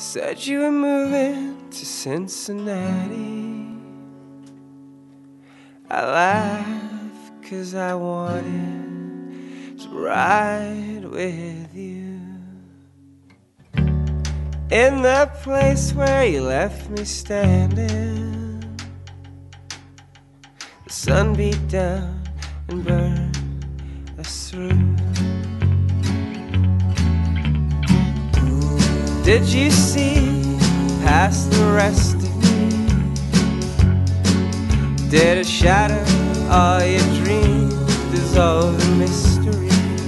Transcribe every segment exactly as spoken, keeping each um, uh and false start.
Said you were moving to Cincinnati. I laughed 'cause I wanted to ride with you. In the place where you left me standing, the sun beat down and burned us through. Did you see past the rest of me? Did it shatter all your dreams, dissolve in mystery?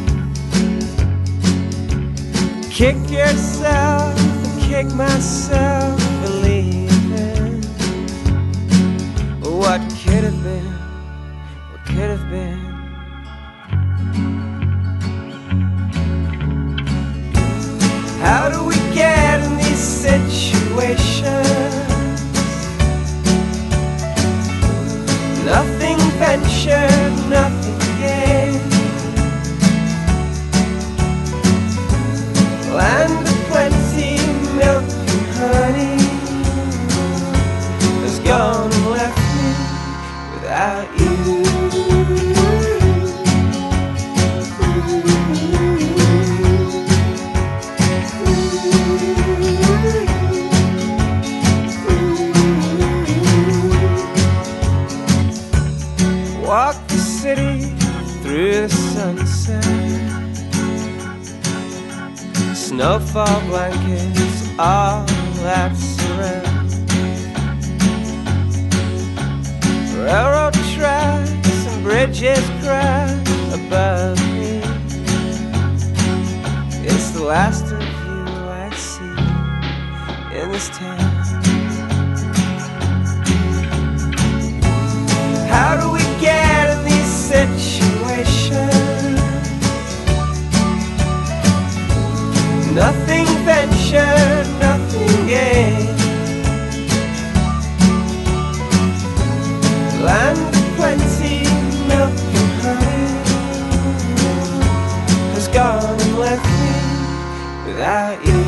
Kick yourself and kick myself for leaving. What could have been, what could have been? How do we get in these situations? Nothing ventured, nothing gained. Land of plenty, milk and honey has gone and left me without you. Walk the city through the sunset. Snowfall blankets all that surround. Railroad tracks and bridges crack above me. It's the last of you I see in this town. How do we get in these situations? Nothing ventured, nothing gained. Land of plenty, milk and honey has gone and left me without you.